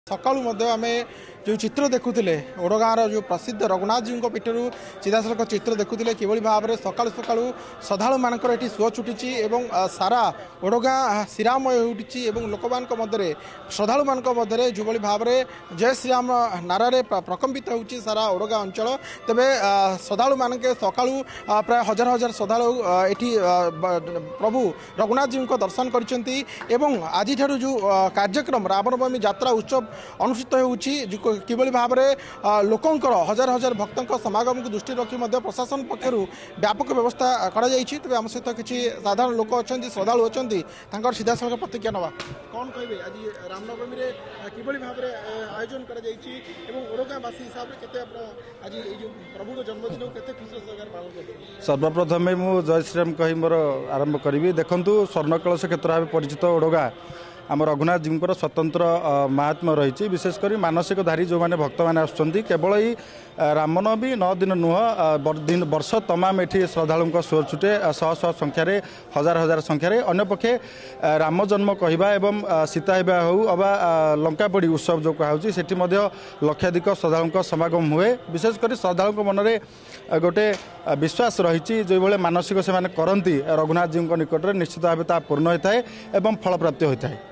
सकाळू आम जो चित्र देखुले ओडगाँव जो प्रसिद्ध रघुनाथ जी पीठर सीधासख चित्र देखुले कि भाव में सका सका श्रद्धा मानकर ये सुଅ छुटी सारा ओडगाँ श्रीरामय उठी लोक मध्य श्रद्धा मान जो भाव में जय श्रीराम नारे प्रकम्पित हो सारा ओडगाँ अंचल तेरे श्रद्धा मान सका प्राय हजार हजार श्रद्धा ये प्रभु रघुनाथ जी को दर्शन कर आज जो कार्यक्रम रावणवमी यात्रा उत्सव अनुष्ठित हो किभली भाव में लोकंकर हजार हजार भक्तों समागम को दृष्टि रखी प्रशासन पक्षर व्यापक व्यवस्था तेज आम सहित किसी साधारण लोक अच्छा श्रद्धालु अच्छा सीधा सड़क प्रतिक्रिया नवा कौन कहे आज रामनवमी किभली भाव में आयोजन करगाँवासी हिसाब से आज प्रभु जन्मदिन के खुशी सरकार पालन कर सर्वप्रथम मु जय श्रीराम कही मोर आरंभ करी देखूँ स्वर्ण कलश क्षेत्र भाव परिचित ओडगाँ आम रघुनाथ जी स्वतंत्र महात्म्य रही विशेषकर मानसिकधारी जो मैंने भक्त मैंने आसुँच केवल ही रामनवमी 9 दिन नुह वर्ष तमाम ये श्रद्धालुं सुर छुटे शह शह संख्यार हजार हजार संख्यार अंपक्षे राम जन्म कहवा एवं सीता हो अबा लंकापोड़ी उत्सव जो कहुच्छी से लक्षाधिक श्रद्धालुं समागम हुए विशेषकर श्रद्धालुं मन में गोटे विश्वास रही जो भाई मानसिक से करती रघुनाथ जी निकट में निश्चित भाव ता पूर्ण होता है एवं फल प्राप्ति होता है।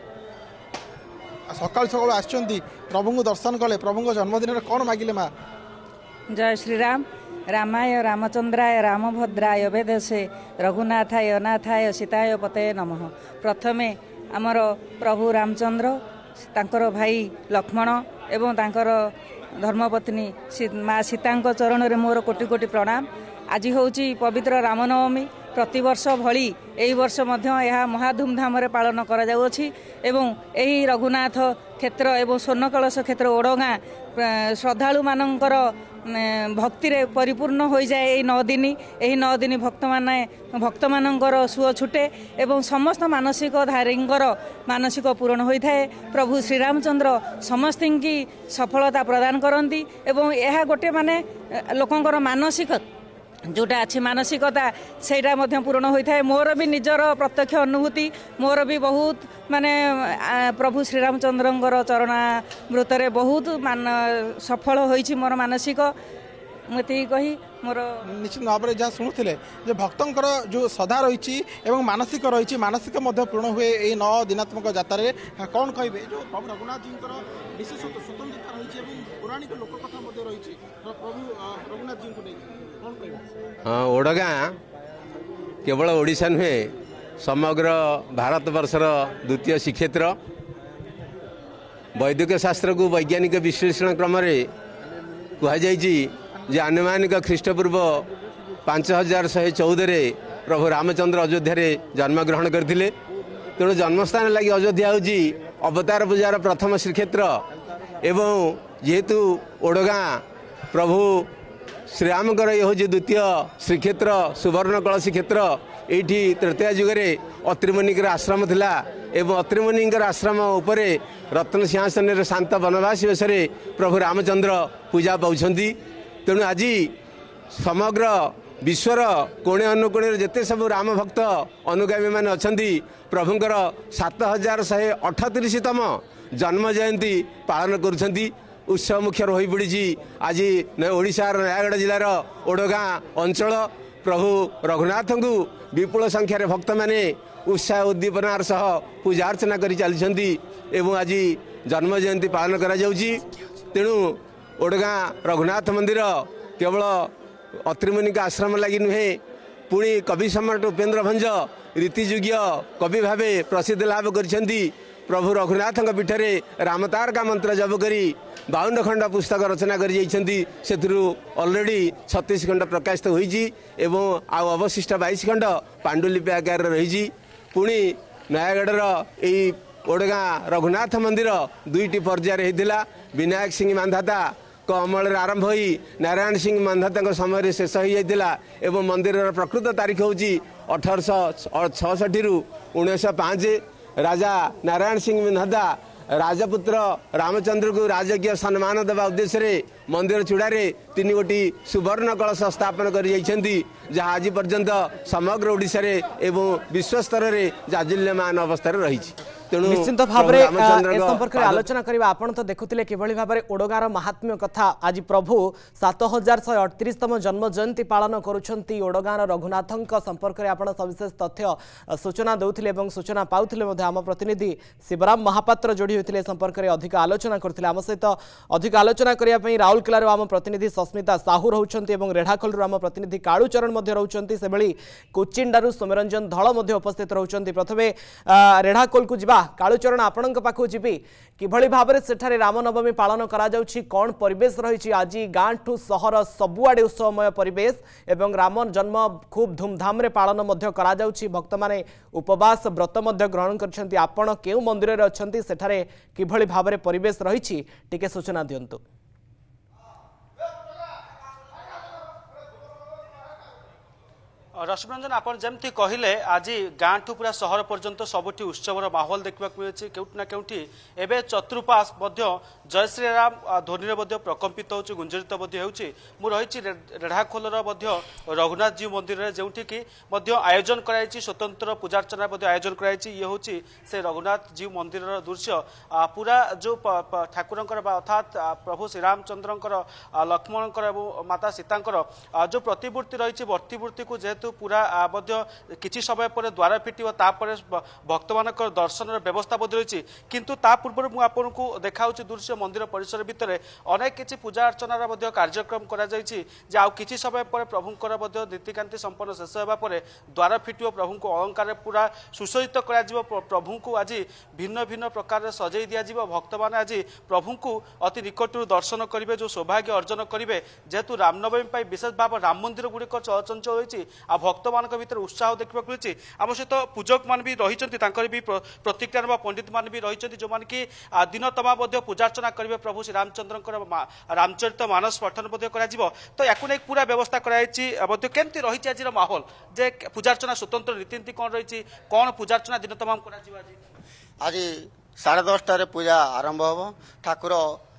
सकाल सकाल आसचंदी प्रभु को दर्शन कले प्रभु को जन्मदिन में कौन मागिले माँ जय श्रीराम रामाय रामचंद्राय रामभद्राय वेदसे रघुनाथाय अनाथाय सीताय पतये नमः। प्रथमे आमर प्रभु रामचंद्र तांकर भाई लक्ष्मण एवं तांकर धर्मपत्नी माँ सीता चरण में मोर कोटि कोटि प्रणाम। आज हूँ पवित्र रामनवमी प्रतिवर्ष भली यही वर्ष यह महाधूमधाम पालन एवं यही रघुनाथ क्षेत्र एवं स्वर्ण कलश क्षेत्र ओडगाँ श्रद्धालु मानकर भक्ति रे परिपूर्ण हो जाए यही 9 दिन यही 9 दिन भक्त मानकर सुଅ छुटे एवं समस्त मानसिक धारींकर मानसिक पूरण होता है। प्रभु श्रीरामचंद्र समस्त की सफलता प्रदान करती एवं यह गोटे माने लोकंकर मानसिक जोटा अच्छी मानसिकता सेटा पूरण होता है। मोर भी निजर प्रत्यक्ष अनुभूति मोर भी बहुत माने प्रभु श्रीरामचंद्र चरणामृत बहुत सफल होइछि मोर मानसिक मती कही मोर निश्चित भाव में जहाँ शुणुले जो भक्तर जो श्रद्धा रही मानसिक रही मानसिक पूर्ण हुए यही 9 दिनात्मक यात्रा कौन कहे जो प्रभु रघुनाथ जी विशेष स्वतंत्रता रही पौराणिक लोक कथा रही प्रभु रघुनाथ जी को हाँ ओडगाँ केवल ओडिशा नुहे समग्र भारत वर्षर द्वितीय श्रीक्षेत्र वैदिक शास्त्र को वैज्ञानिक विश्लेषण क्रम कहुई जे आनुमानिक ख्रीष्टपूर्व 5114 प्रभु रामचंद्र अयोध्या जन्मग्रहण करते तेणु जन्मस्थान लगी अयोध्या हूँ अवतार पूजार प्रथम श्रीक्षेत्र एवं जेहेतु ओडगाँ प्रभु श्रीरामकर ये हूँ द्वितीय श्रीक्षेत्र सुवर्ण कलशी क्षेत्र ये तृतीय जुगे अत्रिमुनिकर आश्रम थिला एवं अत्रिमुनिकर आश्रम उपरे रत्न सिंहासन शांत वनवासी वेश प्रभु रामचंद्र पूजा पाउछंती। तेणु आज समग्र विश्वर कोणे अनुकोणे जिते सब राम भक्त अनुगामी मैंने अच्छा प्रभुंकर 7138तम जन्म जयंती पालन करुछंती उत्सव मुख्य रही पड़ी। आज ओडिशार नयागढ़ जिलार ओडगाँ अंचल प्रभु रघुनाथ को विपुल संख्यार भक्त मैंने उत्साह उद्दीपनार सह पूजा अर्चना कर चलती एवं आज जन्म जयंती पालन करा जाउची। तेणु ओडगाँ रघुनाथ मंदिर केवल अत्रिमुनि आश्रम लगी नुहे पुणी कवि सम्राट उपेन्द्र भंज रीतिजुग्य कवि भाव प्रसिद्ध लाभ करछंती। प्रभु रघुनाथ पीठरे रामतार का मंत्र जप करी 52 खंड पुस्तक रचना कर ऑलरेडी 36 खंड प्रकाशित होईची एवं आउ अवशिष्ट 22 खंड पांडुलिपि आकार रही। पुणी नयागढ़ यही ओडगाँ रघुनाथ मंदिर 2टी पर्यायर होता विनायक सिंह मांधाता को अमल आरंभ हो नारायण सिंह मांधाता समय शेष हो जाता एवं मंदिर प्रकृत तारीख हूँ 1866 रु 1905 राजा नारायण सिंह मांधाता राजपुत्र रामचंद्र को राजकीय सम्मान देवा उद्देश्य मंदिर चूड़ारे 3 गोटी सुवर्ण कलश स्थापन कर जहाँ आज पर्यंत समग्र ओडिशा रे एवं विश्व स्तर में जाजुल्यमान अवस्था रही। निश्चित भाव में संपर्क में आलोचना करवा आपण तो देखुले किभली भाव में ओडगार महात्म्य कथा आज प्रभु 7138तम जन्म जयंती पालन करुछंती ओडगार रघुनाथंक संपर्क में आपण सविशेष तथ्य सूचना दउथिले एवं सूचना पाउथिले मध्ये आम प्रतिनिधि शिवराम महापात्र जोड़ी होते संपर्क में अधिक आलोचना करथिले। आम सहित अधिक आलोचना करिया पई राउरकेला आम प्रतिनिधि सस्मिता साहू रहउछंती एवं रेढ़ाखोल आम प्रतिनिधि कालूचरण मध्ये रहउछंती से बेली कोचिंडारू सोमरंजन धळ मध्ये उपस्थित रहउछंती। प्रथमे रेढ़ाखोल को जिबा कालूचरण आपण पाखु जीवी किभली भाव में सेठारे रामनवमी पालन करा जाउछि कौन परिवेश रही आज गाँ ठू सहर सबुआडे उत्सवमय परिवेश एवं राम जन्म खूब धूमधाम रे पालन मध्य करा जाउछि। भक्त माने उपवास व्रत मध्य ग्रहण करछंती। आपण केउ मंदिर रे अछंती सेठारे किभली भाव में परिवेश रही टिके सूचना दियंतु। रश्मिरंजन आप जमती कहले आज गाँ ठू पूरा सहर पर्यंत सबुठी उत्सवर माहौल देखा मिले केउटना केउठी एबे चतुर्पाश जय श्रीराम ध्वनि प्रकम्पित हो गुंजरित हो रही रेढ़ाखोलर रघुनाथ जीव मंदिर में जोटि कि आयोजन कराई स्वतंत्र पूजार्चना आयोजन कराई ये हूँ से रघुनाथ जीव मंदिर दृश्य पूरा जो ठाकुर अर्थात प्रभु श्रीरामचंद्र लक्ष्मण माता सीता जो प्रतिमूर्ति रही प्रतिमूर्ति को जेहेतु पूरा किसी समय पर द्वार फिटिव तापर भक्त मान दर्शन व्यवस्था रही किंतु ता पूर्व मुझे आपको देखा दृश्य मंदिर परिसर भितर अनेक किसी पूजा अर्चनार कार्यक्रम कर किसी समय पर प्रभुंर नीतिकांति संपन्न शेष होगापर द्वार फिटिव प्रभु को अलंकार पूरा सुसज्जित कर प्रभु को आज भिन्न भिन्न प्रकार सजई दिज्व भक्त मैंने आज प्रभु को अति निकटू दर्शन करेंगे जो सौभाग्य अर्जन करेंगे जेहेतु रामनवमी विशेष भाव राम मंदिर गुड़िक चलचंचल होती भक्त मान भर उत्साह देखा मिली। आम सहित पूजक मान भी रही भी प्रतिक्रिया पंडित मान भी रही जो मैंने कि दिन तमा पूजार्चना करेंगे प्रभु श्री रामचंद्र रामचरित मानस पठन तो या पूरा व्यवस्था करमती रही आज माहौल जे पूजार्चना स्वतंत्र रीतिनीति कौन रही कौन पूजार्चना दिन तमाम कर आज 10:30 पूजा आरंभ हम ठाकुर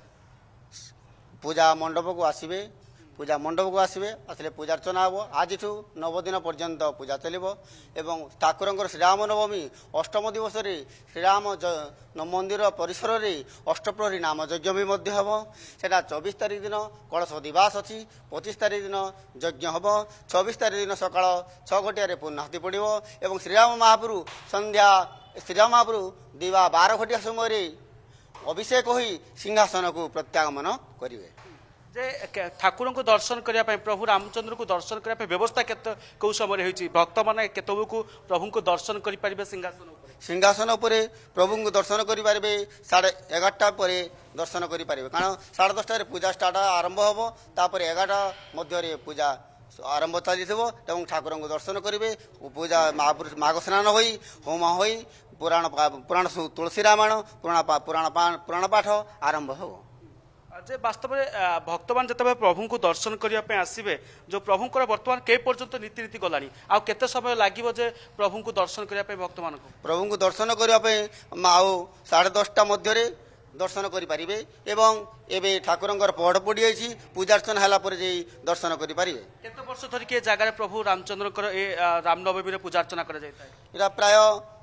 पूजा मंडप को आसवे पूजा मंडप को आसवे आसले पूजार्चना हम आज 9 दिन पर्यंत पूजा चलो एवं ठाकुर श्रीराम नवमी अष्टम दिवस श्रीराम मंदिर परिसर में अष्टप्रहरी नाम यज्ञ भी हम से 24 तारीख दिन कलश दिवास अच्छी 25 तारीख दिन यज्ञ हम 26 तारीख दिन सकाल 6 घटिया पूर्णाहुति पड़ो एवं श्रीराम महाप्रभु संध्या श्रीराम महाप्रभु दिवा 12 घटिया समय अभिषेक हो सिंहासन को प्रत्यागमन करेंगे। जे ठाकुर को दर्शन करने प्रभु रामचंद्र को दर्शन करने व्यवस्था कौ समय होती भक्त मैंने केतबू को प्रभु को दर्शन करेंगे सिंहासन उपर प्रभु को दर्शन करेंगे 11:30 पर दर्शन करेंगे कारण 10:30 पूजा स्टार्ट आरंभ हम तापर 11 मध्य पूजा आरंभ चली ठाकुर को दर्शन करेंगे पूजा महापुरुष माघ स्नान हो होम हो पुराण तुलसी रामायण पुराण पाठ आरंभ हो। जे वास्तव में भक्त मान जिते प्रभु को दर्शन करने आसवे जो प्रभुंर बर्तमान के पर्यंत नीति गलानी आ केते समय लगे जे प्रभु को दर्शन करने भक्त मान प्रभु को दर्शन करने 10:30 मध्य दर्शन करेंगे एवं एवं ठाकुर पहड़ पड़ी जाइए पूजार्चना है दर्शन करेंगे। केते वर्ष धरिक जगह प्रभु रामचंद्र रामनवमी पूजार्चना कर प्राय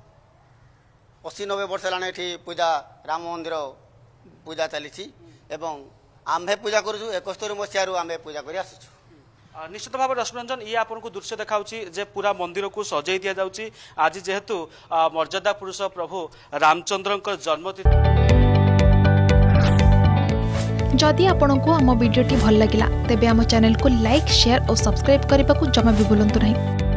80-90 वर्ष है पूजा राम मंदिर पूजा चली एवं आम्भे पूजा करूँ 71 मसीह आम्भे पूजा कर आसुचु। निश्चित भाव रश्मिरंजन ये आपको दृश्य देखा जे पूरा मंदिर को सजई दि जाउची आज जेहेतु मर्यादा पुरुष प्रभु रामचंद्र जन्मतिथि। जदि आपंक आम भिडी भल लगा तेब आम चैनल को लाइक शेयर और सब्सक्राइब करने को जमा भी भूलु नहीं।